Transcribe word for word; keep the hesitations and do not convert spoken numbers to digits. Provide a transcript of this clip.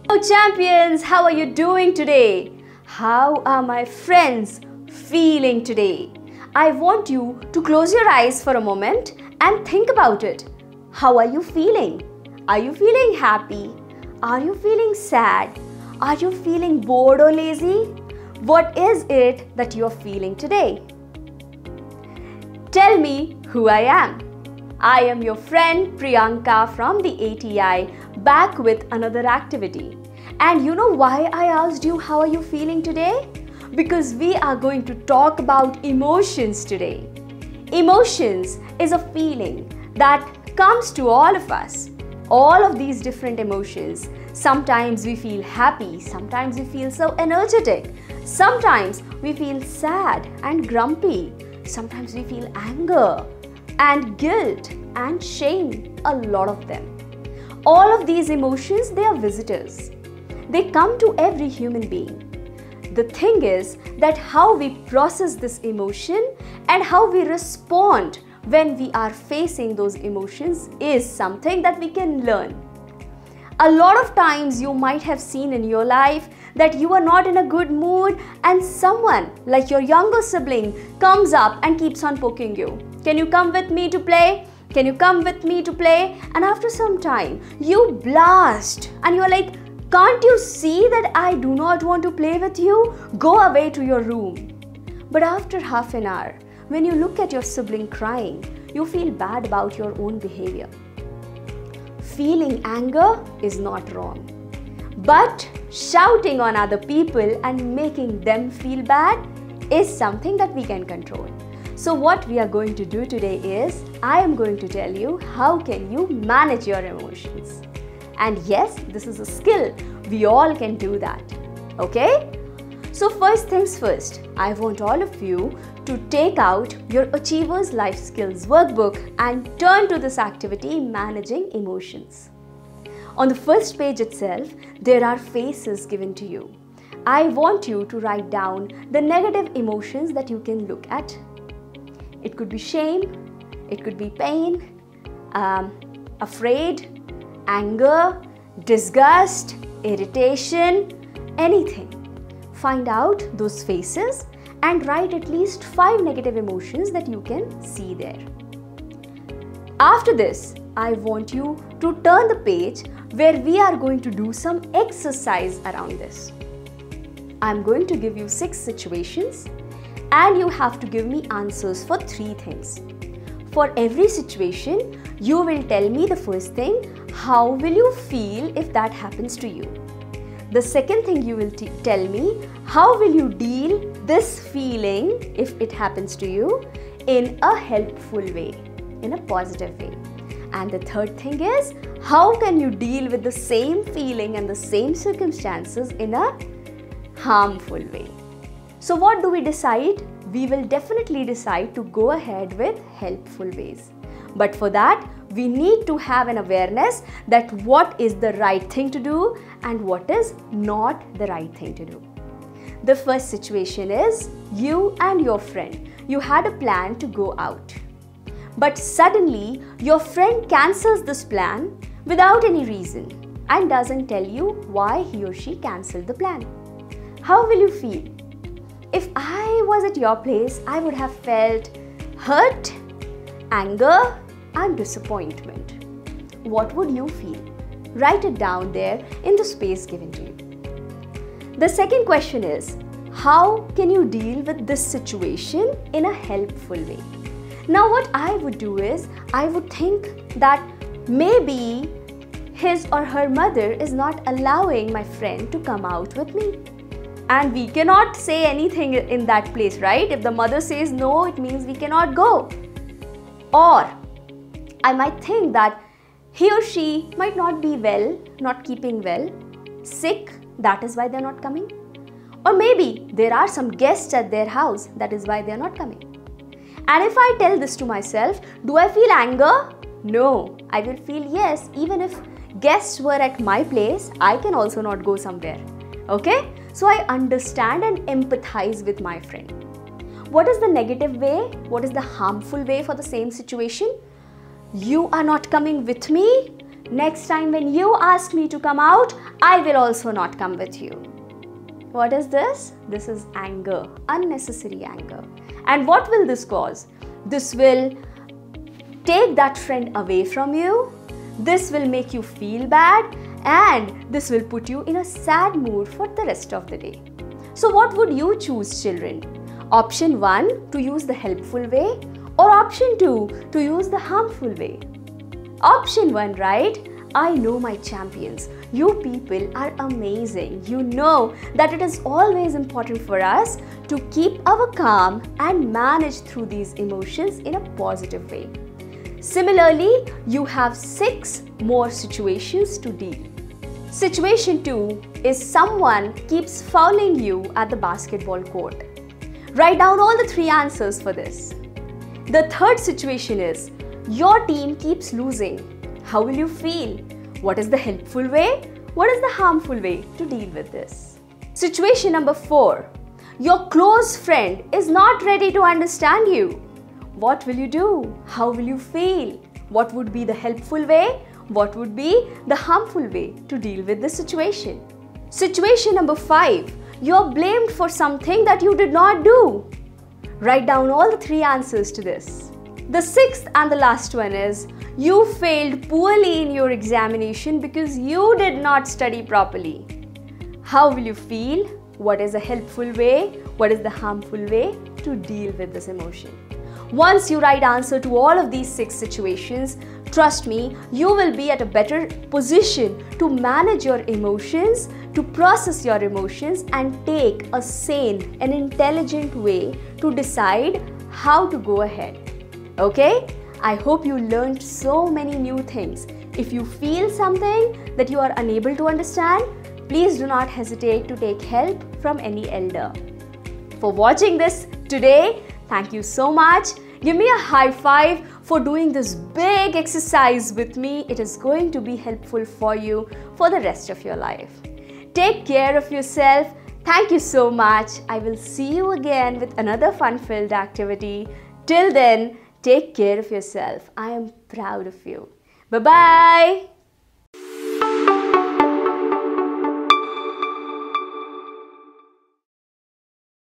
Hello champions, how are you doing today? How are my friends feeling today? I want you to close your eyes for a moment and think about it. How are you feeling? Are you feeling happy? Are you feeling sad? Are you feeling bored or lazy? What is it that you are feeling today? Tell me who I am. I am your friend Priyanka from the A T I, back with another activity. And you know why I asked you how are you feeling today? Because we are going to talk about emotions today. Emotions is a feeling that comes to all of us. All of these different emotions. Sometimes we feel happy, sometimes we feel so energetic. Sometimes we feel sad and grumpy. Sometimes we feel anger and guilt and shame, a lot of them. All of these emotions, they are visitors. They come to every human being. The thing is that how we process this emotion and how we respond when we are facing those emotions is something that we can learn. A lot of times you might have seen in your life that you are not in a good mood and someone like your younger sibling comes up and keeps on poking you. Can you come with me to play? Can you come with me to play? And after some time, you blast and you're like, can't you see that I do not want to play with you? Go away to your room. But after half an hour, when you look at your sibling crying, you feel bad about your own behavior. Feeling anger is not wrong. But shouting on other people and making them feel bad is something that we can control. So what we are going to do today is, I am going to tell you how can you manage your emotions. And yes, this is a skill. We all can do that. Okay? So first things first, I want all of you to take out your Achievers Life Skills workbook and turn to this activity, Managing Emotions. On the first page itself, there are faces given to you. I want you to write down the negative emotions that you can look at. It could be shame, it could be pain, um, afraid, anger, disgust, irritation, anything. Find out those faces and write at least five negative emotions that you can see there. After this, I want you to turn the page where we are going to do some exercise around this. I'm going to give you six situations and you have to give me answers for three things. For every situation, you will tell me the first thing, how will you feel if that happens to you? The second thing you will tell me, how will you deal this feeling if it happens to you in a helpful way, in a positive way. And the third thing is, how can you deal with the same feeling and the same circumstances in a harmful way? So what do we decide? We will definitely decide to go ahead with helpful ways. But for that, we need to have an awareness that what is the right thing to do and what is not the right thing to do. The first situation is you and your friend. You had a plan to go out. But suddenly, your friend cancels this plan without any reason and doesn't tell you why he or she cancelled the plan. How will you feel? If I was at your place, I would have felt hurt, anger, and disappointment. What would you feel? Write it down there in the space given to you. The second question is, how can you deal with this situation in a helpful way? Now what I would do is, I would think that maybe his or her mother is not allowing my friend to come out with me. And we cannot say anything in that place, right? If the mother says no, it means we cannot go. Or I might think that he or she might not be well, not keeping well, sick, that is why they're not coming. Or maybe there are some guests at their house, that is why they're not coming. And if I tell this to myself, do I feel anger? No, I will feel yes, even if guests were at my place, I can also not go somewhere. Okay? So I understand and empathize with my friend. What is the negative way? What is the harmful way for the same situation? You are not coming with me. Next time when you ask me to come out, I will also not come with you. What is this? This is anger, unnecessary anger. And what will this cause? This will take that friend away from you. This will make you feel bad, and this will put you in a sad mood for the rest of the day. So what would you choose, children? Option one, to use the helpful way, or option two, to use the harmful way? Option one, right? I know my champions. You people are amazing. You know that it is always important for us to keep our calm and manage through these emotions in a positive way. Similarly, you have six more situations to deal. Situation two is someone keeps fouling you at the basketball court. Write down all the three answers for this. The third situation is your team keeps losing. How will you feel? What is the helpful way? What is the harmful way to deal with this? Situation number four. Your close friend is not ready to understand you. What will you do? How will you feel? What would be the helpful way? What would be the harmful way to deal with the situation? Situation number five. You're blamed for something that you did not do. Write down all the three answers to this. The sixth and the last one is you failed poorly in your examination because you did not study properly. How will you feel? What is the helpful way? What is the harmful way to deal with this emotion? Once you write answer to all of these six situations, trust me, you will be at a better position to manage your emotions, to process your emotions, and take a sane and intelligent way to decide how to go ahead. Okay? I hope you learned so many new things. If you feel something that you are unable to understand, please do not hesitate to take help from any elder. For watching this today, thank you so much. Give me a high five for doing this big exercise with me. It is going to be helpful for you for the rest of your life. Take care of yourself. Thank you so much. I will see you again with another fun-filled activity. Till then, take care of yourself. I am proud of you. Bye-bye.